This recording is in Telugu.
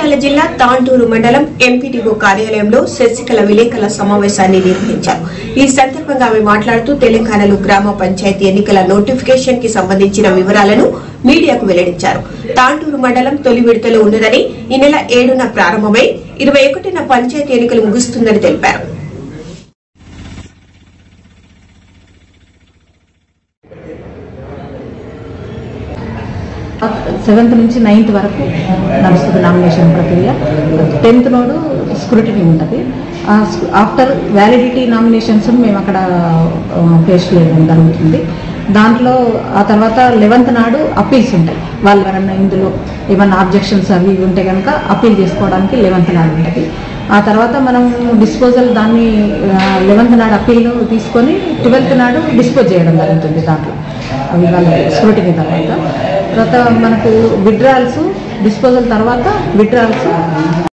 జగిత్యాల జిల్లా తాండూరు మండలం ఎంపీడీఓ కార్యాలయంలో శశికళ విలేకరుల సమావేశాన్ని నిర్వహించారు. ఈ సందర్భంగా ఆమె మాట్లాడుతూ తెలంగాణలో గ్రామ పంచాయతీ ఎన్నికల నోటిఫికేషన్ కి సంబంధించిన వివరాలను మీడియాకు వెల్లడించారు. తాండూరు మండలం తొలి విడతలో ఉన్నదని, ఈ నెల 7న ప్రారంభమై 21న పంచాయతీ ఎన్నికలు ముగుస్తుందని తెలిపారు. సెవెంత్ నుంచి 9th వరకు నడుస్తుంది నామినేషన్ ప్రక్రియ. 10th నాడు స్క్రూటినీ ఉంటుంది. ఆఫ్టర్ వ్యాలిడిటీ నామినేషన్స్ మేము అక్కడ ఫేస్ చేయడం జరుగుతుంది. దాంట్లో ఆ తర్వాత 11th నాడు అప్పీల్స్ ఉంటాయి. వాళ్ళు ఎవరన్నా ఇందులో ఏమన్నా ఆబ్జెక్షన్స్ అవి ఉంటే కనుక అప్పీల్ చేసుకోవడానికి 11th నాడు ఉంటుంది. ఆ తర్వాత మనం డిస్పోజల్ దాన్ని 11th నాడు అప్పీల్ తీసుకొని 12th నాడు డిస్పోజ్ చేయడం జరుగుతుంది. దాంట్లో అవి వాళ్ళ స్క్రూటినీ తర్వాత మనకు విత్డ్రాల్స్, డిస్పోజల్ తర్వాత విత్డ్రాల్స్